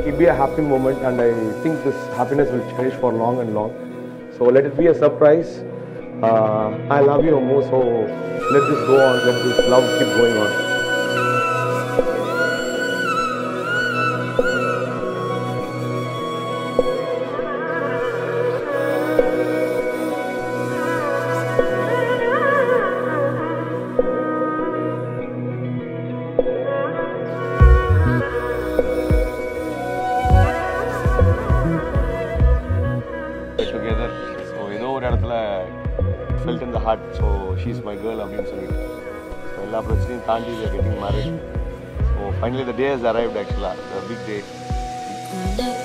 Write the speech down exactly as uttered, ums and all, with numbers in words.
it'll be a happy moment, and I think this happiness will cherish for long and long. So let it be a surprise. Uh, I love you, Ammu, so let this go on, let this love keep going on. Together, so you know what I felt in the heart, so she's my girl, அப்படின்னு சொல்லிட்டு. So எல்லா பிரச்சனையும் தாண்டி we are getting married. So finally the day has arrived actually, the big day.